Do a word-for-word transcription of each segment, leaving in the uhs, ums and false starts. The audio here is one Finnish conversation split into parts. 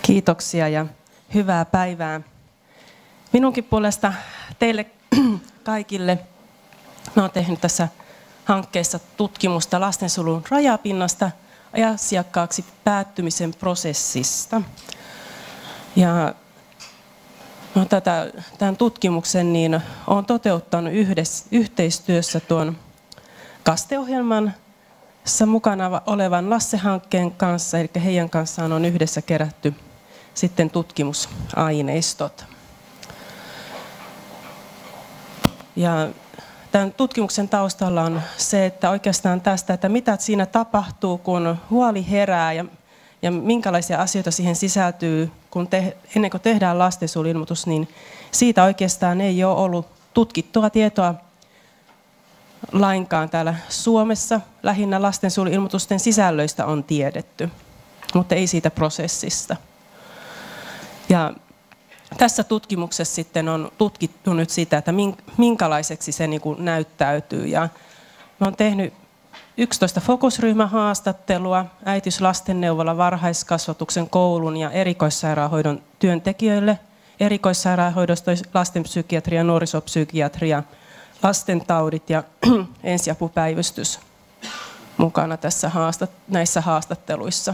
Kiitoksia ja hyvää päivää. Minunkin puolesta teille kaikille. Mä olen tehnyt tässä hankkeessa tutkimusta lastensuojelun rajapinnasta asiakkaaksi päättymisen prosessista. Ja no, tätä, tämän tutkimuksen niin olen toteuttanut yhdessä, yhteistyössä tuon KASTE-ohjelman mukana olevan Lasse-hankkeen kanssa, eli heidän kanssaan on yhdessä kerätty sitten tutkimusaineistot. Ja tämän tutkimuksen taustalla on se, että oikeastaan tästä, että mitä siinä tapahtuu, kun huoli herää ja, ja minkälaisia asioita siihen sisältyy, kun te, ennen kuin tehdään lastensuojeluilmoitus, niin siitä oikeastaan ei ole ollut tutkittua tietoa lainkaan täällä Suomessa. Lähinnä lastensuojeluilmoitusten sisällöistä on tiedetty, mutta ei siitä prosessista. Ja tässä tutkimuksessa sitten on tutkittu nyt sitä, että minkälaiseksi se niin kuin näyttäytyy. Ja mä olen tehnyt yksitoista fokusryhmähaastattelua äitiys-, lastenneuvola, varhaiskasvatuksen, koulun ja erikoissairaanhoidon työntekijöille. Erikoissairaanhoidosta lastenpsykiatria, nuorisopsykiatria, lastentaudit ja ensiapupäivystys mukana tässä haastat, näissä haastatteluissa.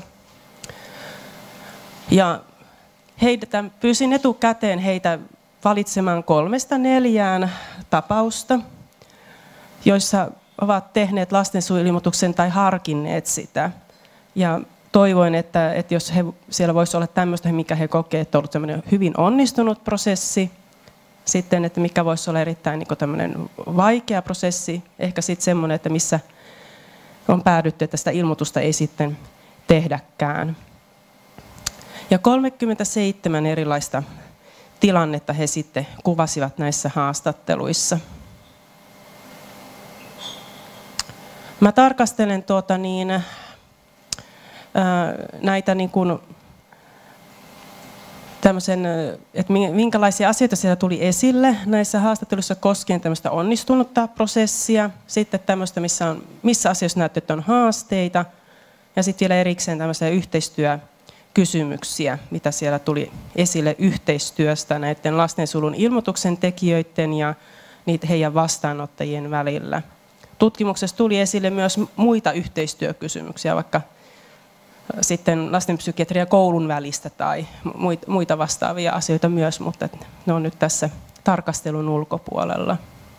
Ja heitä, pyysin etukäteen heitä valitsemaan kolmesta neljään tapausta, joissa ovat tehneet lastensuojeluilmoituksen tai harkinneet sitä. Ja toivoin, että, että jos he, siellä voisi olla tämmöistä, mikä he kokevat, että on ollut hyvin onnistunut prosessi, sitten, että mikä voisi olla erittäin niin kuin tämmöinen vaikea prosessi, ehkä sitten semmoinen, että missä on päädytty, että sitä ilmoitusta ei sitten tehdäkään. Ja kolmekymmentäseitsemän erilaista tilannetta he sitten kuvasivat näissä haastatteluissa. Mä tarkastelen tuota niin, ää, näitä niin kuin tämmöisen, että minkälaisia asioita siellä tuli esille näissä haastatteluissa koskien tämmöistä onnistunutta prosessia, sitten tämmöistä, missä, on, missä asioissa näyttää, että on haasteita, ja sitten vielä erikseen tämmöisiä yhteistyökysymyksiä, mitä siellä tuli esille yhteistyöstä näiden lastensuojelun ilmoituksen tekijöiden ja niitä heidän vastaanottajien välillä. Tutkimuksessa tuli esille myös muita yhteistyökysymyksiä, vaikka sitten lastenpsykiatria ja koulun välistä tai muita vastaavia asioita myös, mutta ne on nyt tässä tarkastelun ulkopuolella.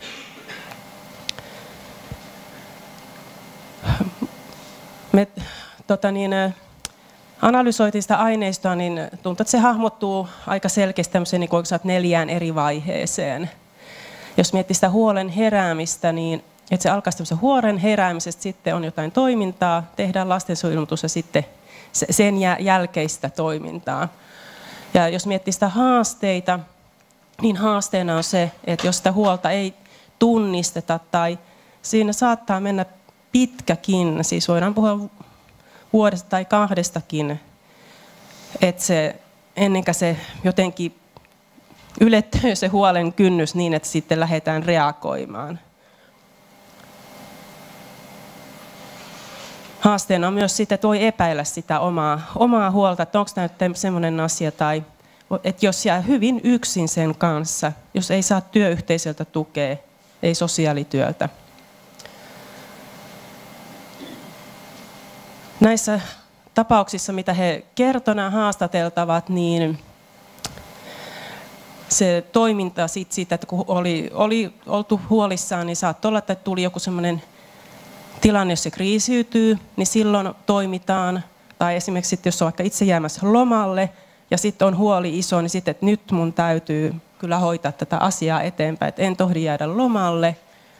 Me tota niin, analysoitiin sitä aineistoa, niin tuntuu, että se hahmottuu aika selkeästi tämmöiseen niin kuin neljään eri vaiheeseen. Jos miettii sitä huolen heräämistä, niin että se alkaa tämmöisen huolen heräämisestä, sitten on jotain toimintaa, tehdään lastensuojeluilmoitus ja sitten sen jälkeistä toimintaa. Ja jos miettii sitä haasteita, niin haasteena on se, että jos sitä huolta ei tunnisteta tai siinä saattaa mennä pitkäkin, siis voidaan puhua vuodesta tai kahdestakin, että se ennen kuin se jotenkin ylettyy se huolen kynnys niin, että sitten lähdetään reagoimaan. Haasteena on myös sitä, että voi epäillä sitä omaa, omaa huolta, että onko tämä sellainen asia, tai että jos jää hyvin yksin sen kanssa, jos ei saa työyhteisöltä tukea, ei sosiaalityöltä. Näissä tapauksissa, mitä he kertovat haastateltavat, niin se toiminta siitä, että kun oli, oli oltu huolissaan, niin saattoi olla, että tuli joku sellainen tilanne, jos se kriisiytyy, niin silloin toimitaan. Tai esimerkiksi jos on vaikka itse jäämässä lomalle ja sitten on huoli iso, niin sitten, että nyt mun täytyy kyllä hoitaa tätä asiaa eteenpäin, että en tohdi jäädä lomalle.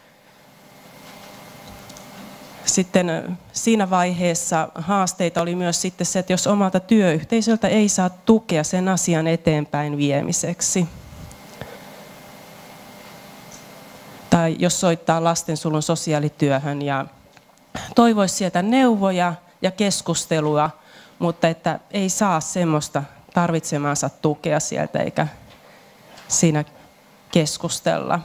Sitten siinä vaiheessa haasteita oli myös sitten se, että jos omalta työyhteisöltä ei saa tukea sen asian eteenpäin viemiseksi. Tai jos soittaa lastensuojelun sosiaalityöhön ja toivoisi sieltä neuvoja ja keskustelua, mutta että ei saa semmoista tarvitsemaansa tukea sieltä eikä siinä keskustella.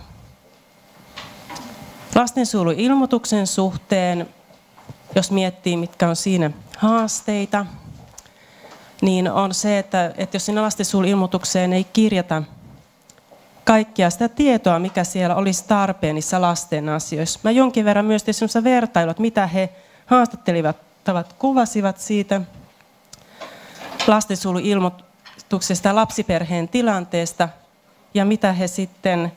Lastensuojeluilmoituksen suhteen, jos miettii mitkä on siinä haasteita, niin on se, että, että jos siinä lastensuojeluilmoitukseen ei kirjata kaikkia sitä tietoa, mikä siellä olisi tarpeen niissä lasten asioissa. Mä jonkin verran myös tein sellaista vertailua, että mitä he haastattelivat, kuvasivat siitä lastensuojeluilmoituksesta, lapsiperheen tilanteesta ja mitä he sitten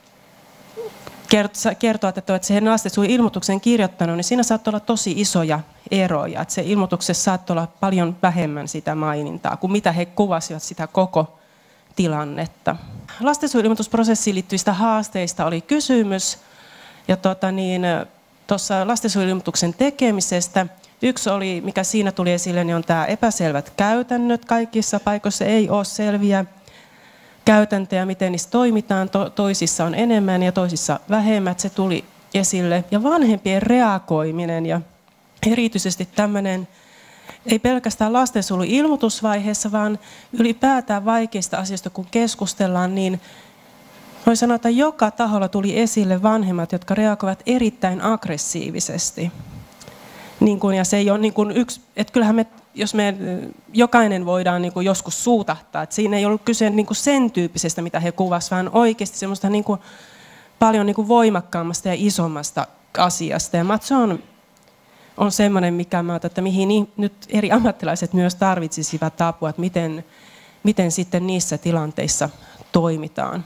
kertovat, että se he lastensuojeluilmoituksen kirjoittanut, niin siinä saattaa olla tosi isoja eroja. Että se ilmoituksessa saattaa olla paljon vähemmän sitä mainintaa kuin mitä he kuvasivat sitä koko tilannetta. Lastensuojeluilmoitusprosessiin liittyvistä haasteista oli kysymys. Ja tuota niin, tuossa lastensuojeluilmoituksen tekemisestä yksi oli, mikä siinä tuli esille, niin on tämä epäselvät käytännöt. Kaikissa paikoissa ei ole selviä käytäntöjä, miten niissä toimitaan. To- toisissa on enemmän ja toisissa vähemmän. Se tuli esille. Ja vanhempien reagoiminen ja erityisesti tämmöinen, ei pelkästään lastensuojeluilmoitusvaiheessa, vaan ylipäätään vaikeista asioista, kun keskustellaan, niin voi sanoa, että joka taholla tuli esille vanhemmat, jotka reagoivat erittäin aggressiivisesti. Niin kun, ja se ei ole niin kun yksi, että kyllähän me, jos me jokainen voidaan niin kun joskus suutahtaa, että siinä ei ollut kyse niin kun sen tyyppisestä, mitä he kuvasivat, vaan oikeasti semmoista niin kun paljon niin kun voimakkaammasta ja isommasta asiasta. Ja se on, on semmoinen, mikä mä otan, että mihin nyt eri ammattilaiset myös tarvitsisivat apua, että miten, miten sitten niissä tilanteissa toimitaan.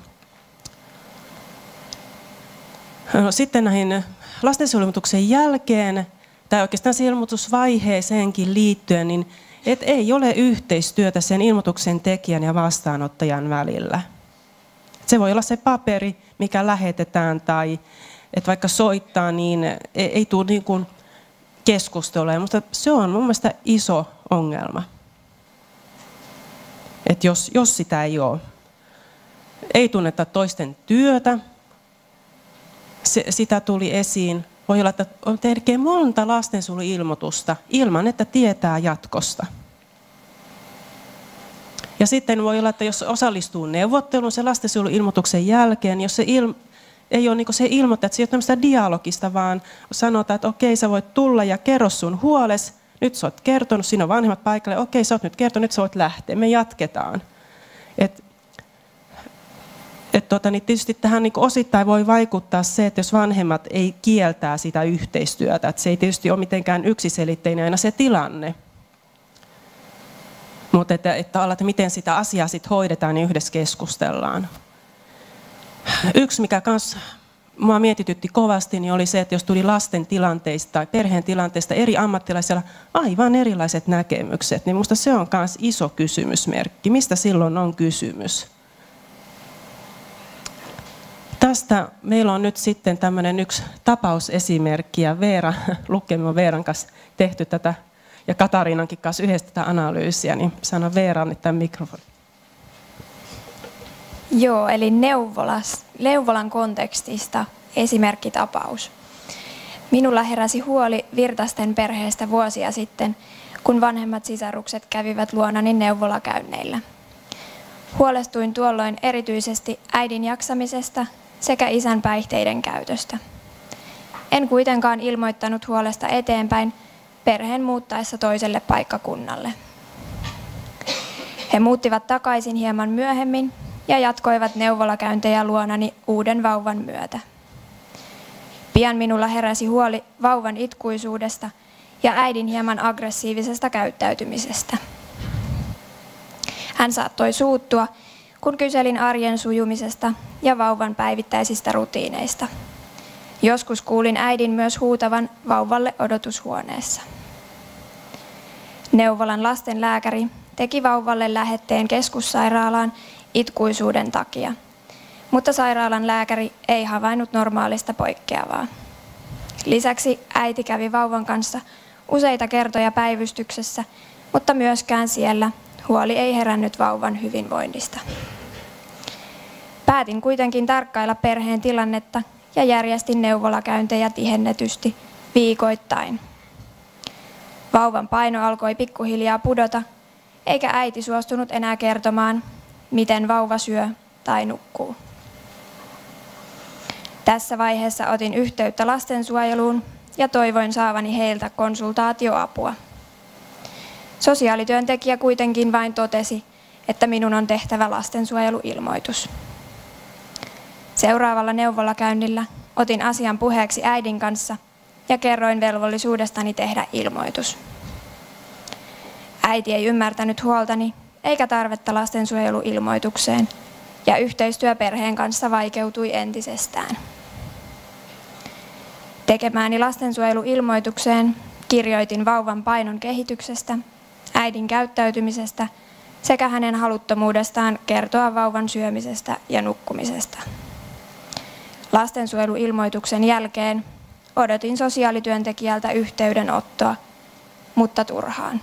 No, sitten näihin lastensuojeluilmoituksen jälkeen, tai oikeastaan siihen ilmoitusvaiheeseenkin liittyen, niin et ei ole yhteistyötä sen ilmoituksen tekijän ja vastaanottajan välillä. Se voi olla se paperi, mikä lähetetään, tai että vaikka soittaa, niin ei, ei tule niin kuin keskustelua, mutta se on mun mielestä iso ongelma. Että jos, jos sitä ei ole, ei tunneta toisten työtä, se, sitä tuli esiin. Voi olla, että tekee monta lastensuojeluilmoitusta ilman, että tietää jatkosta. Ja sitten voi olla, että jos osallistuu neuvotteluun sen lastensuojeluilmoituksen jälkeen, jos se il, ei ole niin kuin se ilmoittaa, että se ei ole tämmöistä dialogista, vaan sanotaan, että okei, sä voit tulla ja kerro sun huoles. Nyt sä oot kertonut, siinä on vanhemmat paikalle, okei, sä oot nyt kertonut, nyt sä voit lähteä, me jatketaan. Et, et tota, niin tietysti tähän niin kuin osittain voi vaikuttaa se, että jos vanhemmat ei kieltää sitä yhteistyötä, että se ei tietysti ole mitenkään yksiselitteinen aina se tilanne. Mutta että, että, että miten sitä asiaa sit hoidetaan, niin yhdessä keskustellaan. Yksi, mikä kans mua mietitytti kovasti, niin oli se, että jos tuli lasten tilanteista tai perheen tilanteista eri ammattilaisilla aivan erilaiset näkemykset, niin minusta se on myös iso kysymysmerkki. Mistä silloin on kysymys? Tästä meillä on nyt sitten tämmöinen yksi tapausesimerkki, ja Veera, Lukkemi on Veeran kanssa tehty tätä, ja Katariinankin kanssa yhdessä tätä analyysiä, niin sanon Veeralle tämän mikrofonin. Joo, eli neuvolas, neuvolan kontekstista esimerkkitapaus. Minulla heräsi huoli Virtasten perheestä vuosia sitten, kun vanhemmat sisarukset kävivät luonani neuvolakäynneillä. Huolestuin tuolloin erityisesti äidin jaksamisesta sekä isän päihteiden käytöstä. En kuitenkaan ilmoittanut huolesta eteenpäin perheen muuttaessa toiselle paikkakunnalle. He muuttivat takaisin hieman myöhemmin ja jatkoivat neuvolakäyntejä luonani uuden vauvan myötä. Pian minulla heräsi huoli vauvan itkuisuudesta ja äidin hieman aggressiivisesta käyttäytymisestä. Hän saattoi suuttua, kun kyselin arjen sujumisesta ja vauvan päivittäisistä rutiineista. Joskus kuulin äidin myös huutavan vauvalle odotushuoneessa. Neuvolan lastenlääkäri teki vauvalle lähetteen keskussairaalaan itkuisuuden takia, mutta sairaalan lääkäri ei havainnut normaalista poikkeavaa. Lisäksi äiti kävi vauvan kanssa useita kertoja päivystyksessä, mutta myöskään siellä huoli ei herännyt vauvan hyvinvoinnista. Päätin kuitenkin tarkkailla perheen tilannetta ja järjestin neuvolakäyntejä tihennetysti viikoittain. Vauvan paino alkoi pikkuhiljaa pudota, eikä äiti suostunut enää kertomaan, miten vauva syö tai nukkuu. Tässä vaiheessa otin yhteyttä lastensuojeluun ja toivoin saavani heiltä konsultaatioapua. Sosiaalityöntekijä kuitenkin vain totesi, että minun on tehtävä lastensuojeluilmoitus. Seuraavalla neuvolakäynnillä otin asian puheeksi äidin kanssa ja kerroin velvollisuudestani tehdä ilmoitus. Äiti ei ymmärtänyt huoltani eikä tarvetta lastensuojeluilmoitukseen, ja yhteistyö perheen kanssa vaikeutui entisestään. Tekemääni lastensuojeluilmoitukseen kirjoitin vauvan painon kehityksestä, äidin käyttäytymisestä sekä hänen haluttomuudestaan kertoa vauvan syömisestä ja nukkumisesta. Lastensuojeluilmoituksen jälkeen odotin sosiaalityöntekijältä yhteydenottoa, mutta turhaan.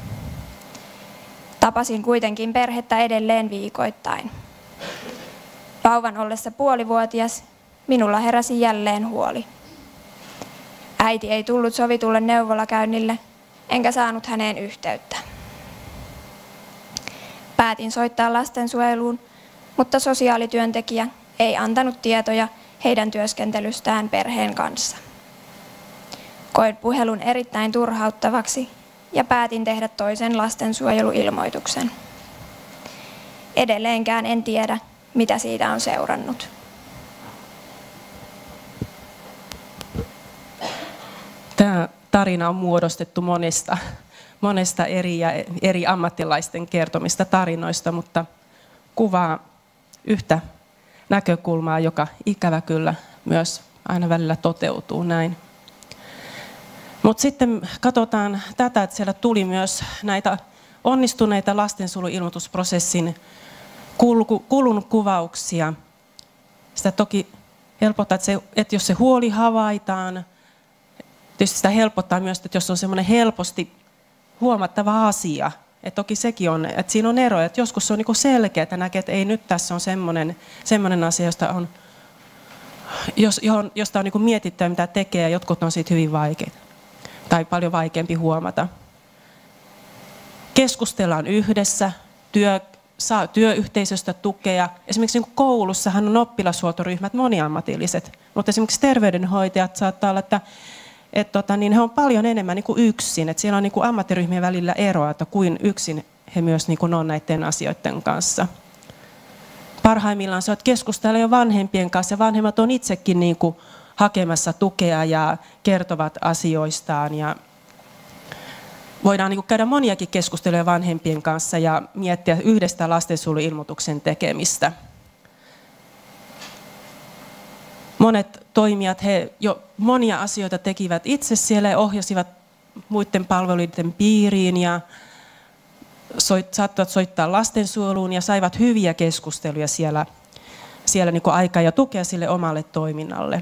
Tapasin kuitenkin perhettä edelleen viikoittain. Vauvan ollessa puolivuotias minulla heräsi jälleen huoli. Äiti ei tullut sovitulle neuvolakäynnille, enkä saanut häneen yhteyttä. Päätin soittaa lastensuojeluun, mutta sosiaalityöntekijä ei antanut tietoja heidän työskentelystään perheen kanssa. Koin puhelun erittäin turhauttavaksi ja päätin tehdä toisen lastensuojeluilmoituksen. Edelleenkään en tiedä, mitä siitä on seurannut. Tämä tarina on muodostettu monesta, monesta eri, ja eri ammattilaisten kertomista tarinoista, mutta kuvaa yhtä näkökulmaa, joka ikävä kyllä myös aina välillä toteutuu näin. Mutta sitten katsotaan tätä, että siellä tuli myös näitä onnistuneita lastensuojeluilmoitusprosessin kulun kuvauksia. Sitä toki helpottaa, että, se, että jos se huoli havaitaan, tietysti sitä helpottaa myös, että jos on semmoinen helposti huomattava asia, että toki sekin on, että siinä on ero, että joskus se on niin selkeä, että näkee, että ei nyt tässä on semmoinen, semmoinen asia, josta on, jos, johon, josta on niin mietittyä, mitä tekee, ja jotkut on siitä hyvin vaikeita tai paljon vaikeampi huomata. Keskustellaan yhdessä, työ, saa työyhteisöstä tukea. Esimerkiksi niin koulussahan on oppilashuoltoryhmät moniammatilliset, mutta esimerkiksi terveydenhoitajat saattaa olla, että Et tota, niin he on paljon enemmän niin kuin yksin. Et siellä on niin kuin ammattiryhmien välillä eroa, että kuin yksin he myös niin kuin on näiden asioiden kanssa. Parhaimmillaan se on, että keskustelee jo vanhempien kanssa, ja vanhemmat on itsekin niin kuin hakemassa tukea ja kertovat asioistaan. Ja voidaan niin kuin käydä moniakin keskusteluja vanhempien kanssa ja miettiä yhdestä lastensuojeluilmoituksen tekemistä. Monet toimijat, he jo monia asioita tekivät itse siellä ja ohjasivat muiden palveluiden piiriin ja soit, saattoivat soittaa lastensuojeluun ja saivat hyviä keskusteluja siellä, siellä niin kuin aikaa ja tukea sille omalle toiminnalle.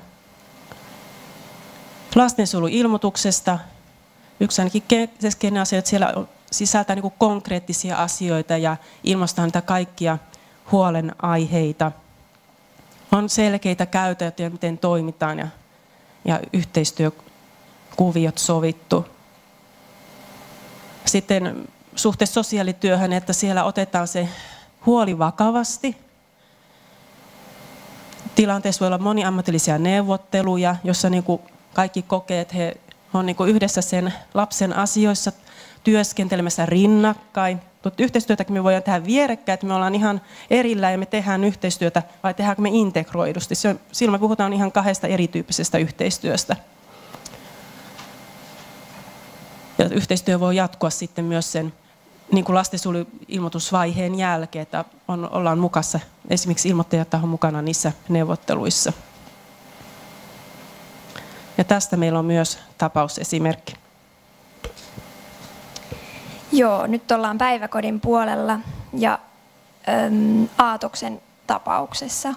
Lastensuojeluilmoituksesta yksi ainakin keskeinen asia, että siellä sisältää niin kuin konkreettisia asioita ja ilmaistaan niitä kaikkia huolenaiheita. On selkeitä käytäntöjä, miten toimitaan, ja, ja yhteistyökuviot sovittu. Sitten suhteessa sosiaalityöhön, että siellä otetaan se huoli vakavasti. Tilanteessa voi olla moniammatillisia neuvotteluja, jossa niin kuin kaikki kokee, että he on niin kuin yhdessä sen lapsen asioissa työskentelemässä rinnakkain. Mutta yhteistyötäkin me voidaan tehdä vierekkäin, että me ollaan ihan erillään ja me tehdään yhteistyötä, vai tehdäänkö me integroidusti. Silloin me puhutaan ihan kahdesta erityyppisestä yhteistyöstä. Ja yhteistyö voi jatkua sitten myös sen niin kuin lastensuojeluilmoitusvaiheen jälkeen, että on, ollaan mukassa, esimerkiksi ilmoittajat on mukana niissä neuvotteluissa. Ja tästä meillä on myös tapausesimerkki. Joo, nyt ollaan päiväkodin puolella ja äm, Aatoksen tapauksessa.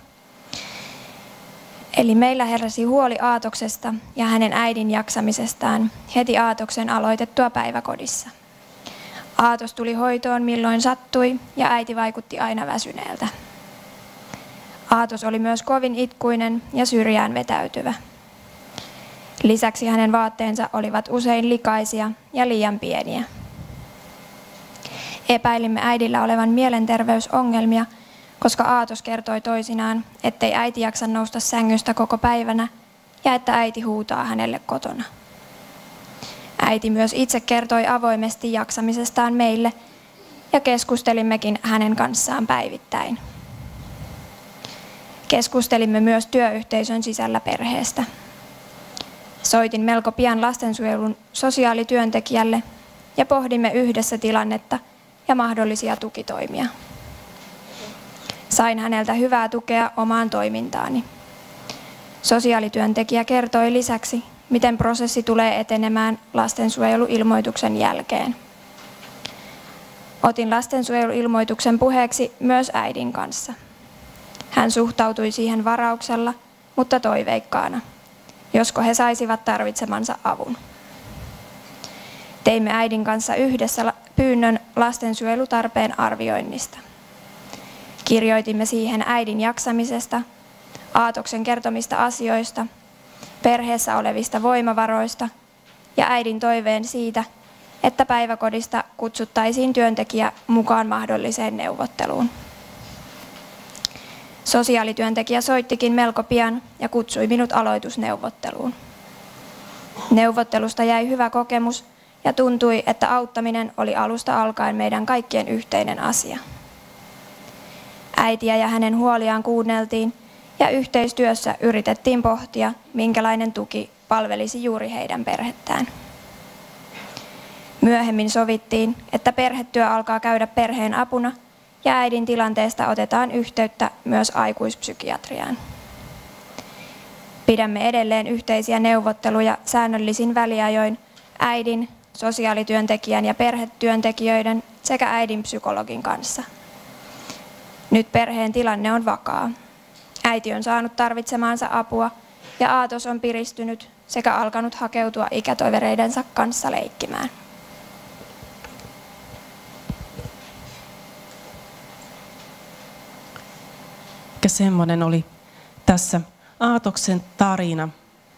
Eli meillä heräsi huoli Aatoksesta ja hänen äidin jaksamisestaan heti Aatoksen aloitettua päiväkodissa. Aatos tuli hoitoon milloin sattui ja äiti vaikutti aina väsyneeltä. Aatos oli myös kovin itkuinen ja syrjään vetäytyvä. Lisäksi hänen vaatteensa olivat usein likaisia ja liian pieniä. Epäilimme äidillä olevan mielenterveysongelmia, koska Aatos kertoi toisinaan, ettei äiti jaksa nousta sängystä koko päivänä ja että äiti huutaa hänelle kotona. Äiti myös itse kertoi avoimesti jaksamisestaan meille ja keskustelimmekin hänen kanssaan päivittäin. Keskustelimme myös työyhteisön sisällä perheestä. Soitin melko pian lastensuojelun sosiaalityöntekijälle ja pohdimme yhdessä tilannetta ja mahdollisia tukitoimia. Sain häneltä hyvää tukea omaan toimintaani. Sosiaalityöntekijä kertoi lisäksi, miten prosessi tulee etenemään lastensuojeluilmoituksen jälkeen. Otin lastensuojeluilmoituksen puheeksi myös äidin kanssa. Hän suhtautui siihen varauksella, mutta toiveikkaana, josko he saisivat tarvitsemansa avun. Teimme äidin kanssa yhdessä pyynnön lastensuojelutarpeen arvioinnista. Kirjoitimme siihen äidin jaksamisesta, Aatoksen kertomista asioista, perheessä olevista voimavaroista ja äidin toiveen siitä, että päiväkodista kutsuttaisiin työntekijä mukaan mahdolliseen neuvotteluun. Sosiaalityöntekijä soittikin melko pian ja kutsui minut aloitusneuvotteluun. Neuvottelusta jäi hyvä kokemus ja tuntui, että auttaminen oli alusta alkaen meidän kaikkien yhteinen asia. Äitiä ja hänen huoliaan kuunneltiin ja yhteistyössä yritettiin pohtia, minkälainen tuki palvelisi juuri heidän perhettään. Myöhemmin sovittiin, että perhetyö alkaa käydä perheen apuna ja äidin tilanteesta otetaan yhteyttä myös aikuispsykiatriaan. Pidämme edelleen yhteisiä neuvotteluja säännöllisin väliajoin äidin, sosiaalityöntekijän ja perhetyöntekijöiden sekä äidin psykologin kanssa. Nyt perheen tilanne on vakaa. Äiti on saanut tarvitsemaansa apua ja Aatos on piristynyt sekä alkanut hakeutua ikätovereidensa kanssa leikkimään. Ja semmoinen oli tässä Aatoksen tarina.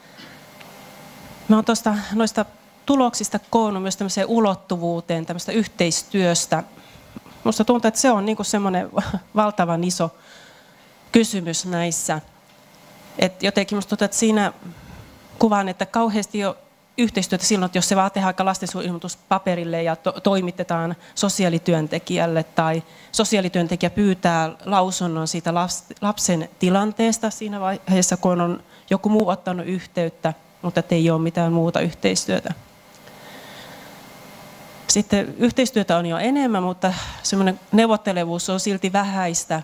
Mä oon tuosta noista tuloksista koonnut myös tämmöiseen ulottuvuuteen, tämmöistä yhteistyöstä. Musta tuntuu, että se on niinku semmoinen valtavan iso kysymys näissä. Et jotenkin musta tuntuu, että siinä kuvaan, että kauheasti jo yhteistyötä silloin, että jos se vaan tehdään lastensuojeluilmoitus paperille ja to- toimitetaan sosiaalityöntekijälle tai sosiaalityöntekijä pyytää lausunnon siitä lapsen tilanteesta siinä vaiheessa, kun on joku muu ottanut yhteyttä, mutta ei ole mitään muuta yhteistyötä. Sitten yhteistyötä on jo enemmän, mutta semmoinen neuvottelevuus on silti vähäistä.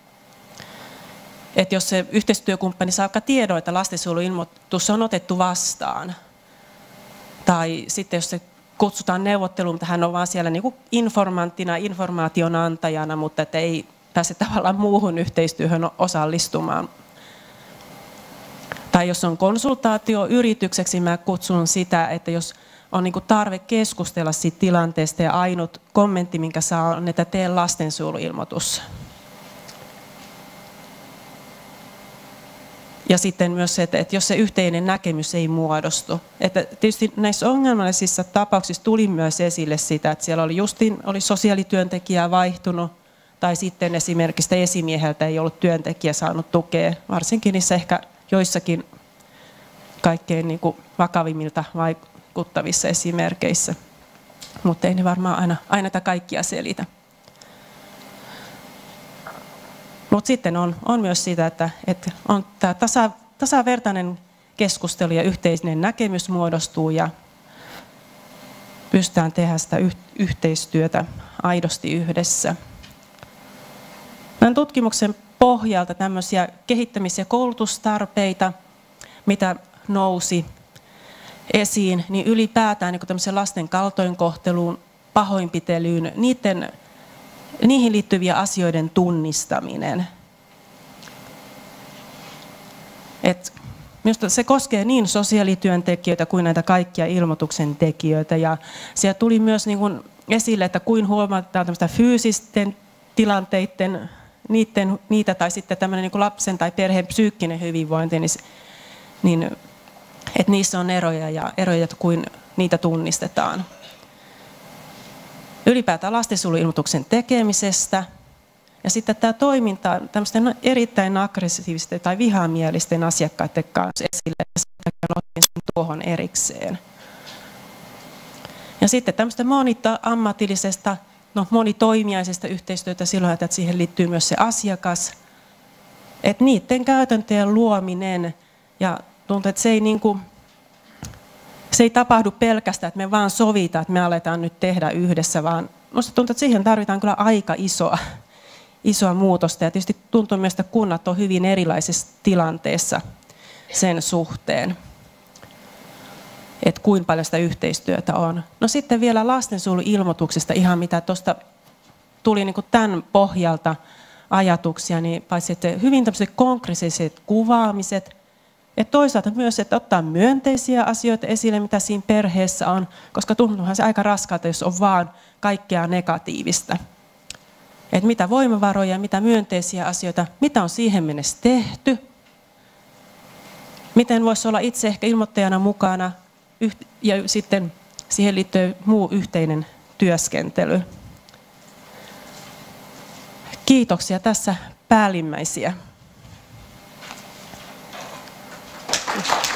Että jos se yhteistyökumppani saa tiedon, että lastensuojeluilmoitus on otettu vastaan, tai sitten jos se kutsutaan neuvotteluun, mutta hän on vaan siellä niin kuin informanttina, informaation antajana, mutta että ei pääse tavallaan muuhun yhteistyöhön osallistumaan. Tai jos on konsultaatio yritykseksi, mä kutsun sitä, että jos on niin kuin tarve keskustella siitä tilanteesta ja ainut kommentti, minkä saa, on, että tee lastensuojeluilmoitus. Ja sitten myös se, että jos se yhteinen näkemys ei muodostu. Että tietysti näissä ongelmallisissa tapauksissa tuli myös esille sitä, että siellä oli justiin oli sosiaalityöntekijää vaihtunut, tai sitten esimerkiksi esimieheltä ei ollut työntekijä saanut tukea, varsinkin niissä ehkä joissakin kaikkein niin kuin vakavimmilta vaikuttavissa esimerkkeissä. Mutta ei ne varmaan aina, aina tätä kaikkia selitä. Mutta sitten on, on myös sitä, että, että on tämä tasa, tasavertainen keskustelu ja yhteinen näkemys muodostuu ja pystytään tehdä sitä yhteistyötä aidosti yhdessä. Tämän tutkimuksen pohjalta tämmöisiä kehittämis- ja koulutustarpeita, mitä nousi esiin, niin ylipäätään niin tämmöisen lasten kaltoinkohteluun, pahoinpitelyyn, niiden niihin liittyviä asioiden tunnistaminen. Et minusta se koskee niin sosiaalityöntekijöitä kuin näitä kaikkia ilmoituksen tekijöitä. Ja siellä tuli myös niin kuin esille, että kuin huomataan tämmöistä fyysisten tilanteiden, niiden, niitä tai sitten tämmöinen niin kuin lapsen tai perheen psyykkinen hyvinvointi, niin, niin että niissä on eroja ja eroja, kuin niitä tunnistetaan. Ylipäätään lastensuojeluilmoituksen tekemisestä. Ja sitten tämä toiminta tämmöisten erittäin aggressiivisten tai vihamielisten asiakkaiden kanssa esille. Ja sen takia otin sen tuohon erikseen. Ja sitten tämmöistä moni-ammatillisesta, no monitoimijaisesta yhteistyötä silloin, että siihen liittyy myös se asiakas. Että niiden käytäntöjen luominen ja tuntuu, että se ei, niin kuin, se ei tapahdu pelkästään, että me vaan sovitaan, että me aletaan nyt tehdä yhdessä, vaan minusta tuntuu, että siihen tarvitaan kyllä aika isoa, isoa muutosta. Ja tietysti tuntuu myös, että kunnat on hyvin erilaisessa tilanteessa sen suhteen, että kuinka paljon sitä yhteistyötä on. No sitten vielä lastensuojeluilmoituksista ihan mitä tuosta tuli niin kuin tämän pohjalta ajatuksia, niin paitsi että hyvin tämmöiset konkreettiset kuvaamiset, ja toisaalta myös, että ottaa myönteisiä asioita esille, mitä siinä perheessä on, koska tuntuuhan se aika raskaalta, jos on vaan kaikkea negatiivista. Että mitä voimavaroja, mitä myönteisiä asioita, mitä on siihen mennessä tehty, miten voisi olla itse ehkä ilmoittajana mukana, ja sitten siihen liittyy muu yhteinen työskentely. Kiitoksia tässä päällimmäisiä.